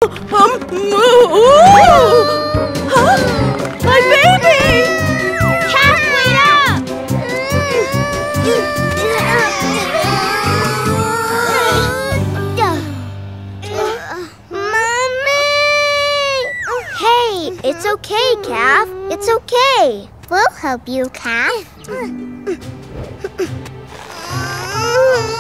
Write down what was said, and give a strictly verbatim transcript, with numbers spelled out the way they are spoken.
Um, huh? My baby! Calf, wait up! Mommy! Hey, it's okay, Calf. It's okay. We'll help you, Calf.